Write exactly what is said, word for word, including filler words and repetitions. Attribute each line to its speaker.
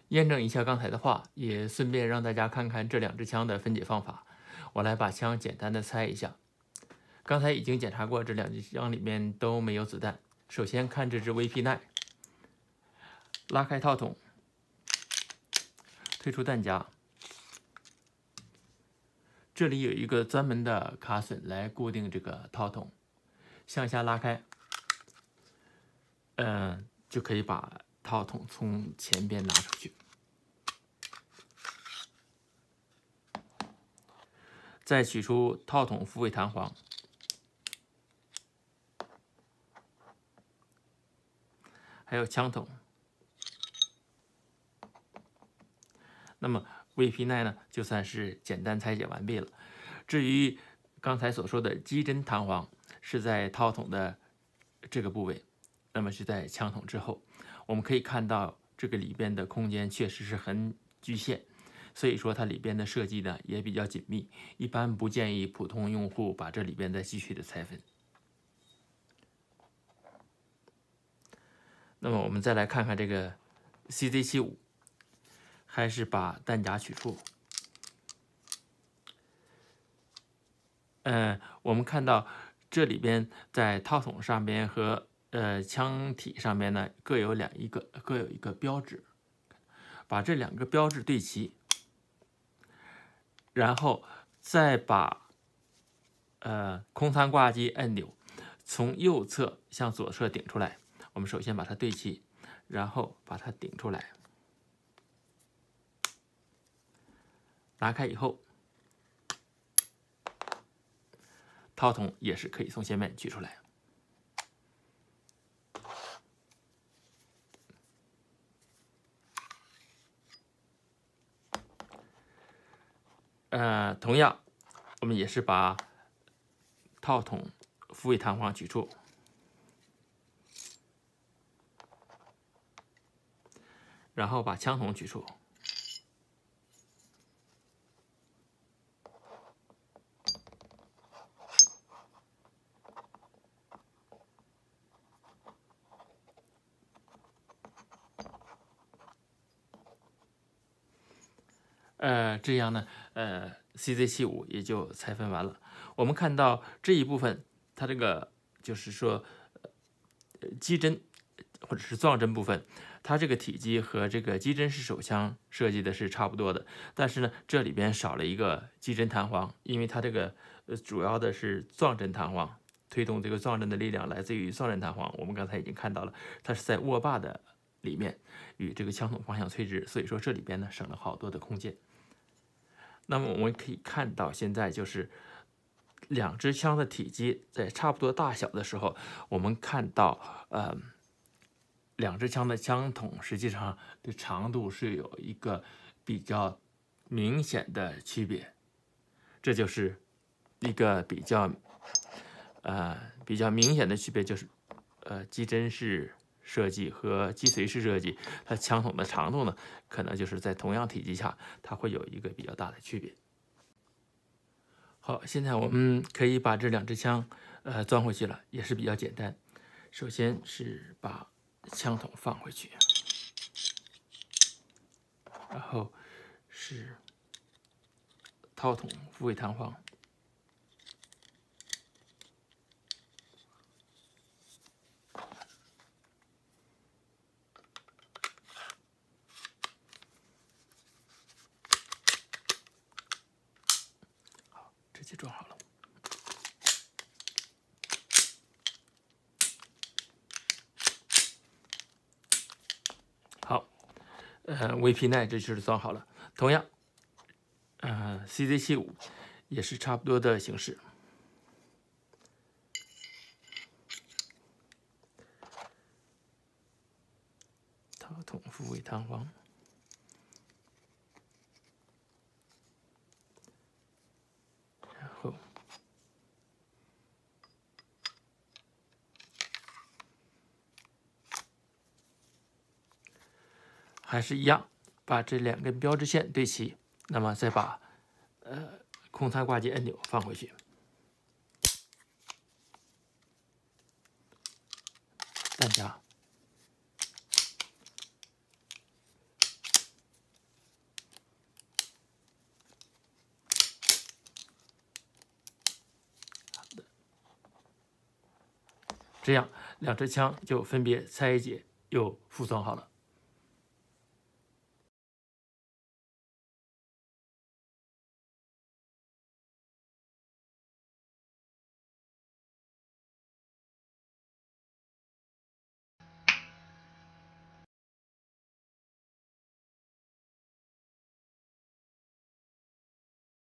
Speaker 1: 验证一下刚才的话，也顺便让大家看看这两支枪的分解方法。我来把枪简单的拆一下。刚才已经检查过，这两支枪里面都没有子弹。首先看这支 V P 九， 拉开套筒，退出弹夹。这里有一个专门的卡榫来固定这个套筒，向下拉开，嗯、呃，就可以把套筒从前边拿出去。再取出套筒复位弹簧，还有枪筒。那么 V P 九 呢，就算是简单拆解完毕了。至于刚才所说的机针弹簧，是在套筒的这个部位，那么是在枪筒之后。我们可以看到这个里边的空间确实是很局限，所以说它里边的设计呢也比较紧密，一般不建议普通用户把这里边再继续的拆分。那么我们再来看看这个 C Z 七五， 还是把弹夹取出。呃，我们看到这里边在套筒上边和呃枪体上边呢各有两一个各有一个标志，把这两个标志对齐，然后再把呃空舱挂机按钮从右侧向左侧顶出来。我们首先把它对齐，然后把它顶出来，拿开以后，套筒也是可以从前面取出来。呃，同样，我们也是把套筒复位弹簧取出，然后把枪筒取出。呃，这样呢，呃 ，C Z 七五 也就拆分完了。我们看到这一部分，它这个就是说，呃，机针或者是撞针部分，它这个体积和这个机针式手枪设计的是差不多的，但是呢，这里边少了一个机针弹簧，因为它这个呃主要的是撞针弹簧，推动这个撞针的力量来自于撞针弹簧。我们刚才已经看到了，它是在握把的里面与这个枪筒方向垂直，所以说这里边呢省了好多的空间。那么我们可以看到，现在就是两支枪的体积在差不多大小的时候，我们看到，呃，两支枪的枪筒实际上的长度是有一个比较明显的区别，这就是一个比较，呃，比较明显的区别，就是，呃，机针式设计和击髓式设计，它枪筒的长度呢，可能就是在同样体积下，它会有一个比较大的区别。好，现在我们可以把这两支枪，呃，装回去了，也是比较简单。首先是把枪筒放回去，然后是套筒复位弹簧。直接装好了。好，呃 ，V P 九 这就是装好了。同样，呃 ，C Z 七五 也是差不多的形式。套筒复位弹簧。然后还是一样，把这两根标志线对齐，那么再把呃空舱挂机按钮放回去，弹夹， 这样两支枪就分别拆解又复装好了。